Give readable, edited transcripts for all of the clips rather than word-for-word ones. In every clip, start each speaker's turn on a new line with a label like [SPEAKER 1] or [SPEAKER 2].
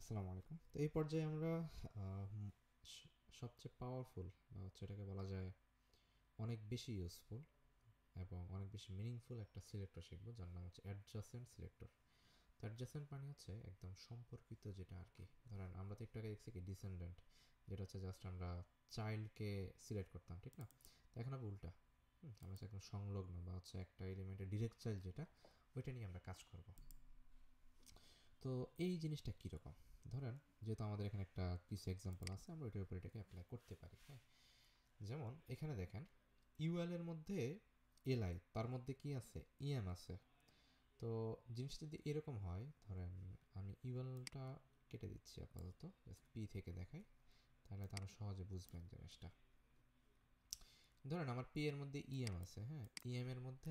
[SPEAKER 1] আসসালামু আলাইকুম। তো এই পর্যায়ে আমরা সবচেয়ে পাওয়ারফুল বা হচ্ছে এটাকে বলা যায় অনেক বেশি ইউজফুল এবং অনেক বেশি মিনিংফুল একটা সিলেক্টর শিখবো, যার নাম হচ্ছে অ্যাডজাসেন্ট সিলেক্টর। তো অ্যাডজাসেন্ট মানে হচ্ছে একদম সম্পর্কিত, যেটা আর কি ধরেন আমরা তো একটু আগে দেখছি কি ডিসেন্ডেন্ট, যেটা হচ্ছে জাস্ট আমরা চাইল্ডকে সিলেক্ট করতাম, ঠিক না? তো এখন আবার উল্টা, আমরা হচ্ছে একদম সংলগ্ন বা হচ্ছে একটা এলিমেন্টের ডিরেক্ট চাইল্ড যেটা, ওইটা নিয়ে আমরা কাজ করব। তো এই জিনিসটা কীরকম, ধরেন যেহেতু আমাদের এখানে একটা কিছু এক্সাম্পল আছে, আমরা ওইটার উপর এটাকে অ্যাপ্লাই করতে পারি। হ্যাঁ, যেমন এখানে দেখেন ইউএল এর মধ্যে এলআই, তার মধ্যে কি আছে, ইএম আছে। তো জিনিসটা যদি এরকম হয়, ধরেন আমি ইউএলটা কেটে দিচ্ছি আপাতত, জাস্ট পি থেকে দেখাই, তাহলে তারা সহজে বুঝবেন জিনিসটা। ধরেন আমার পি এর মধ্যে ইএম আছে, হ্যাঁ, ইএম এর মধ্যে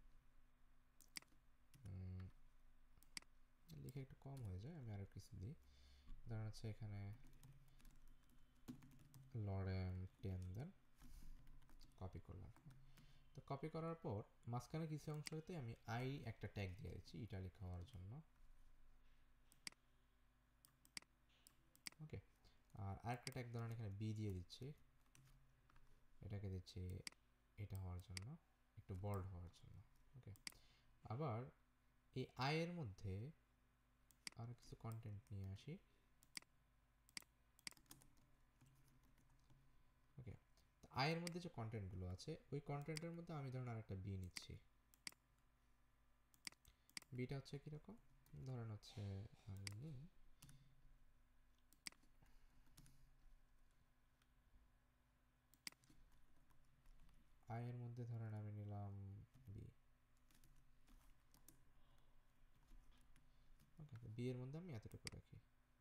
[SPEAKER 1] লিখে একটু কম হয়ে যায়, আমি আরও কিছু দিই। ধরেন হচ্ছে এখানে লরেম 10 দেন, কপি করলাম। তো কপি করার পর মাঝখানে কিছু অংশতে আমি আই একটা ট্যাগ দিয়ে দিচ্ছি ইটালিক হওয়ার জন্য। ওকে, আর আরেকটা ট্যাগ ধরেন এখানে বি দিয়ে দিচ্ছি, এটাকে দিচ্ছি এটা হওয়ার জন্য, একটু বল্ড হওয়ার জন্য। ওকে, আবার এই আয়ের মধ্যে আরও কিছু কন্টেন্ট নিয়ে আসি। ওকে, তো আয়ের মধ্যে যে কন্টেন্টগুলো আছে, ওই কন্টেন্টের মধ্যে আমি ধরেন আরেকটা বি নিচ্ছি। বিটা হচ্ছে কীরকম, ধরেন হচ্ছে আমি আয়ের মধ্যে ধরেন আমি নিলাম বি। ওকে, বি এর মধ্যে আমি এতটুকু রাখি,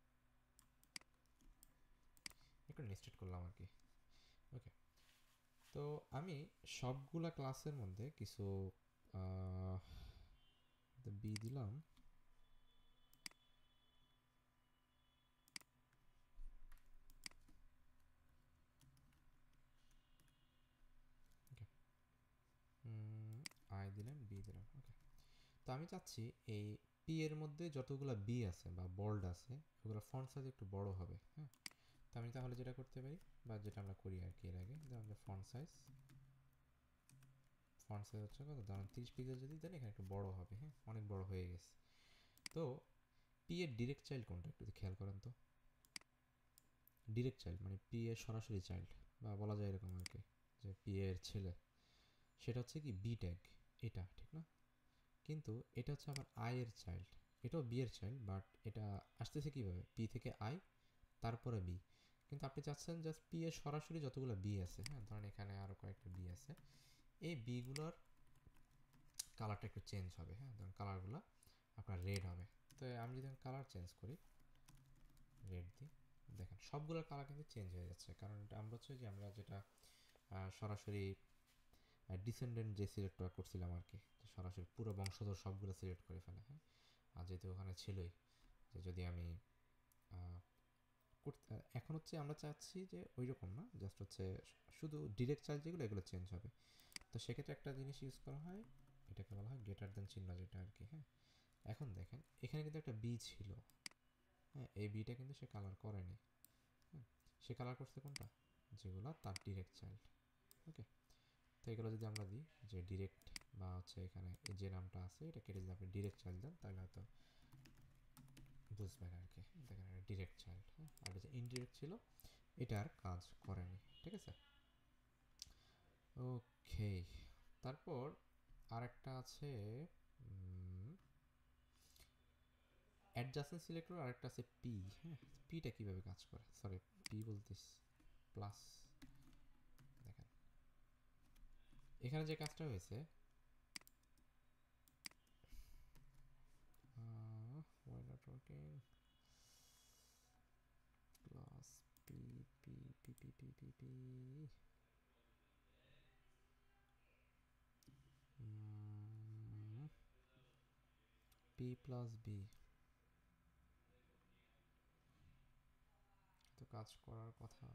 [SPEAKER 1] একটু নেস্টেড করলাম আর কি। ওকে, তো আমি সবগুলা ক্লাসের মধ্যে কিছু বি দিলাম। ওকে, আই দিলাম, বি দিলাম। ওকে, তো আমি চাচ্ছি এই পি এর মধ্যে যতগুলো বি আছে বা বোল্ড আছে, ওগুলো ফন্ট সাইজ একটু বড় হবে। হ্যাঁ, তো আমি তাহলে যেটা করতে পারি বা যেটা আমরা করি আর কি এর আগে, যেমন ফন্ট সাইজ হচ্ছে কত, ধরুন 30 পিক্সেল যদি দেন, এখানে একটু বড় হবে। হ্যাঁ, অনেক বড় হয়ে গেছে। তো পি এর ডিরেক্ট চাইল্ড কোনটা একটু খেয়াল করেন তো। ডিরেক্ট চাইল্ড মানে পি এর সরাসরি চাইল্ড, বা বলা যায় এরকম আর কি, যে পি এর ছেলে, সেটা হচ্ছে কি বি ট্যাগ, এটা ঠিক না? কিন্তু এটা হচ্ছে আবার আই এর চাইল্ড, এটাও বি এর চাইল্ড, বাট এটা আসতেছে কীভাবে, পি থেকে আই তারপরে বি। কিন্তু আপনি চাচ্ছেন জাস্ট পি এর সরাসরি যতগুলো বি আছে, হ্যাঁ, ধরেন এখানে আরও কয়েকটা বি আছে, এই বিগুলোর কালারটা একটু চেঞ্জ হবে। হ্যাঁ, ধরুন কালারগুলো আপনার রেড হবে। তো আমি যদি কালার চেঞ্জ করি, রেড দিই, দেখেন সবগুলোর কালার কিন্তু চেঞ্জ হয়ে যাচ্ছে, কারণ এটা আমরা হচ্ছে যে আমরা যেটা সরাসরি ডিসেন্ডেন্ট যে সিলেক্টটা করছিলাম আর কি, সরাসরি পুরো বংশধর সবগুলো সিলেক্ট করে ফেলে। হ্যাঁ, আর যেহেতু ওখানে ছিলই যে যদি আমি করতে, এখন হচ্ছে আমরা চাচ্ছি যে ওই রকম না, জাস্ট হচ্ছে শুধু ডিরেক্ট চার্জ যেগুলো, এগুলো চেঞ্জ হবে। তো সেক্ষেত্রে একটা জিনিস ইউজ করা হয়, এটাকে বলা হয় গ্রেটার দেন চিহ্ন, যেটা আর কি। হ্যাঁ, এখন দেখেন এখানে কিন্তু একটা বি ছিল, হ্যাঁ, এই বিটা কিন্তু সে কালার করেনি। হ্যাঁ, সে কালার করছে কোনটা, যেগুলো তার ডিরেক্ট চাইল্ড। ওকে, তো এগুলো যদি আমরা দিই যে ডিরেক্ট, বা হচ্ছে এখানে যে নামটা আছে এটা কেটে যদি আপনি ডিরেক্ট চাইল্ড দেন, তাহলে হয়তো বুঝবেন আর কি। দেখেন এটা ডিরেক্ট চাইল্ড, হ্যাঁ, আর যে ইনডিরেক্ট ছিল এটা আর কাজ করেনি। ঠিক আছে, ওকে। তারপর আরেকটা আছে অ্যাডজাসেন্ট সিলেক্টর, আরেকটা আছে পি। হ্যাঁ, পিটা কীভাবে কাজ করে, সরি পি বলতিস, প্লাস। দেখেন এখানে যে কাজটা হয়েছে, why not working, plus P P P P P P P P plus B, তো কাজ করার কথা।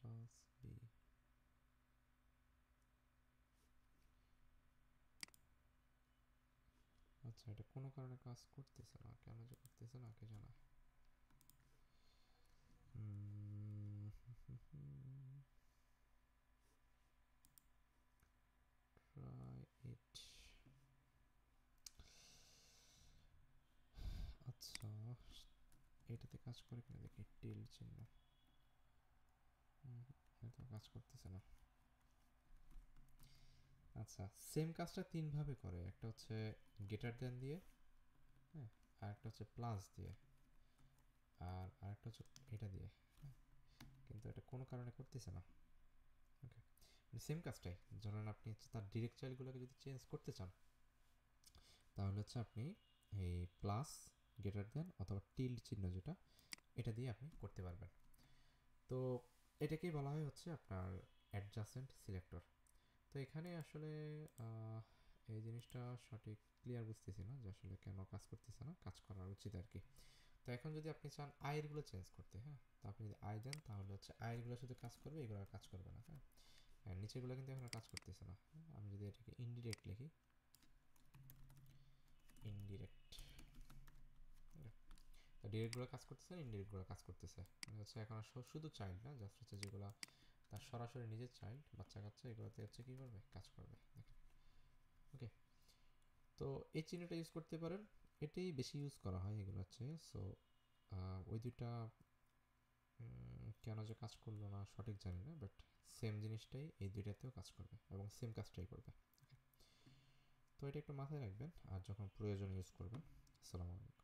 [SPEAKER 1] Plus B. আচ্ছা, এটা কোনো কারণে কাজ করতেছে না, কেন যে করতেছে না কে জানে। try it. আচ্ছা, এটাতে কাজ করে কিনা দেখি, টিল চিহ্ন। এটা কাজ করতেছে না। আচ্ছা, সেম কাজটা তিন ভাবে করে, একটা হচ্ছে গ্রেটার দেন দিয়ে, হ্যাঁ, আর একটা হচ্ছে প্লাস দিয়ে, আর আরেকটা হচ্ছে এটা দিয়ে, হ্যাঁ, কিন্তু এটা কোনো কারণে করতেছে না। ওকে, সেম কাজটাই, ধরেন আপনি হচ্ছে তার ডিরেক্ট চাইল্ডগুলোকে যদি চেঞ্জ করতে চান, তাহলে হচ্ছে আপনি এই প্লাস, গ্রেটার দেন অথবা টিল্ড চিহ্ন যেটা, এটা দিয়ে আপনি করতে পারবেন। তো এটাকেই বলা হয় হচ্ছে আপনার অ্যাডজাসেন্ট সিলেক্টর। তো এখানে আসলে এই জিনিসটা সঠিক ক্লিয়ার বুঝতেছি না যে আসলে কেন কাজ করতেছে না, কাজ করা উচিত আর কি। তো এখন যদি আপনি চান আয়েরগুলো চেঞ্জ করতে, হ্যাঁ, তো আপনি যদি আয় দেন তাহলে হচ্ছে আয়েরগুলো শুধু কাজ করবে, এগুলো আর কাজ করবে না। হ্যাঁ, হ্যাঁ, নিচেরগুলো কিন্তু এখন আর কাজ করতেছে না। আমি যদি এটাকে ইনডিরেক্ট লিখি, ইনডিরেক্ট, তো ডিরেক্টগুলো কাজ করতেছে, ইনডিরেক্টগুলো কাজ করতেছে, মানে হচ্ছে এখন আর শুধু চাইল্ড না, জাস্ট হচ্ছে যেগুলো তার সরাসরি নিজের চাইল্ড, বাচ্চা কাচ্চা, এগুলোতে হচ্ছে কী করবে, কাজ করবে। ওকে, তো এই চিহ্নটা ইউজ করতে পারেন, এটাই বেশি ইউজ করা হয় এগুলো হচ্ছে। সো ওই দুইটা কেন যে কাজ করলো না সঠিক জানি না, বাট সেম জিনিসটাই এই দুইটাতেও কাজ করবে এবং সেম কাজটাই করবে। তো এটা একটু মাথায় রাখবেন আর যখন প্রয়োজন ইউজ করবেন। আসসালামু আলাইকুম।